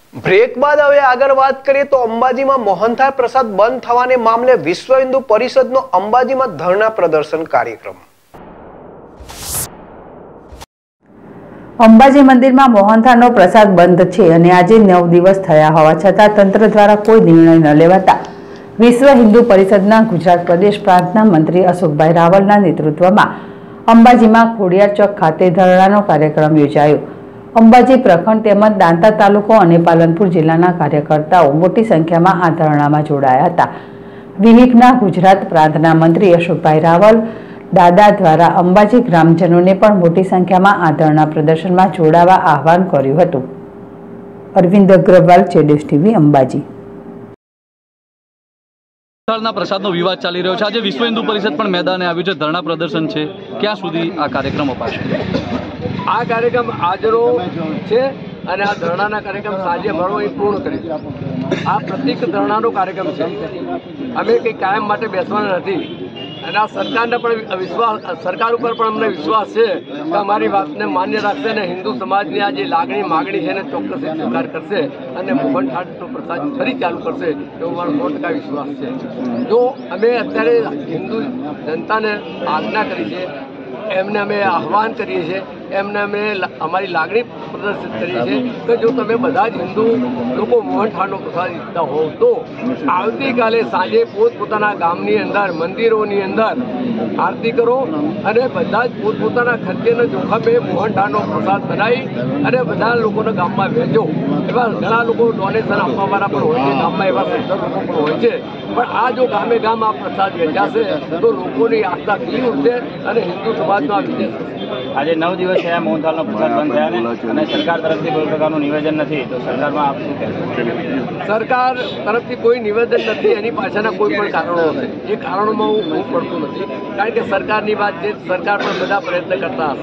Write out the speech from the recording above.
Break બાદ હવે આગળ વાત કરીએ તો અંબાજીમાં મોહનથાળ પ્રસાદ બંધ થવાને મામલે વિશ્વ હિન્દુ પરિષદનો અંબાજીમાં ધરણા પ્રદર્શન કાર્યક્રમ। અંબાજી મંદિરમાં મોહનથાળનો પ્રસાદ બંધ છે અને આજે 9 દિવસ થયા હોવા છતાં તંત્ર દ્વારા કોઈ નિર્ણય ન લેવાતા વિશ્વ હિન્દુ પરિષદના ગુજરાત પ્રદેશ પ્રાંતના મંત્રી અશોકભાઈ રાવલના નેતૃત્વમાં અંબાજીમાં ખોડિયાર ચોક ખાતે ધરણાનો કાર્યક્રમ યોજાયો। અંબાજી પ્રખંડ તેમજ દાંતા તાલુકો અને પાલનપુર જિલ્લાના કાર્યકર્તાઓ મોટી સંખ્યામાં આ ધરણામાં જોડાયા હતા। વિહિપના ગુજરાત પ્રાંતના મંત્રી અશોકભાઈ રાવલ દાદા દ્વારા અંબાજી ગ્રામજનોને પણ મોટી સંખ્યામાં આ ધરણા પ્રદર્શનમાં જોડાવા આહવાન કર્યું હતું। અરવિંદ અગ્રવાલ, જેડેશ ટીવી, અંબાજી। પ્રસાદનો વિવાદ ચાલી રહ્યો છે। આજે વિશ્વ હિન્દુ પરિષદ પણ મેદાને આવ્યું છે, ધરણા પ્રદર્શન છે, ક્યાં સુધી આ કાર્યક્રમ અપાશે? આ કાર્યક્રમ આજનો છે અને આ ધરણાના કાર્યક્રમ સાંજે મળો એ પૂર્ણ કરીશું। આ પ્રતિક ધરણાનો કાર્યક્રમ છે, અમે કંઈ કાયમ માટે બેસવાના નથી અને આ સરકારને પણ વિશ્વાસ, સરકાર ઉપર પણ અમને વિશ્વાસ છે કે અમારી વાતને માન્ય રાખશે અને હિન્દુ સમાજની આ જે લાગણી માગણી છે એને ચોક્કસ સ્વીકાર કરશે અને મોહનથાળનો પ્રસાદ ફરી ચાલુ કરશે એવો મારો 100% વિશ્વાસ છે। જો અમે અત્યારે હિન્દુ જનતાને આજ્ઞા કરી છે, એમને અમે આહવાન કરીએ છીએ, એમને અમે અમારી લાગણી પ્રદર્શિત કરીએ છીએ કે જો તમે બધા જ હિન્દુ લોકો મોહનથાળનો પ્રસાદ ઈચ્છતા હોવ તો આવતીકાલે સાંજે પોતપોતાના ગામની અંદર, મંદિરોની અંદર આરતી કરો અને બધા જ પોતપોતાના ખર્ચેના જોખમે મોહનથાળનો પ્રસાદ બનાવી અને બધા લોકોના ગામમાં વહેંચો। એવા ઘણા લોકો ડોનેશન આપવાવાળા પણ હોય છે, ગામમાં એવા સંસ્થા લોકો પણ હોય છે, પણ આ જો ગામે ગામ આ પ્રસાદ વેચાશે તો લોકોની આસ્થા ખીલી ઉઠશે અને હિન્દુ સમાજનો આ વિજય થશે। આજે 9 દિવસ થયા મોહનથાળનો પ્રસાદ બંધ થયાને અને સરકાર તરફથી કોઈ પ્રકારનું નિવેદન નથી, તો સરકારમાં આપ શું કહેશો? સરકાર તરફથી કોઈ નિવેદન નથી, એની પાછળના કોઈ પણ કારણો હશે, એ કારણોમાં હું પડતું નથી, કારણ કે સરકારની વાત છે, સરકાર પણ બધા પ્રયત્ન કરતા હશે।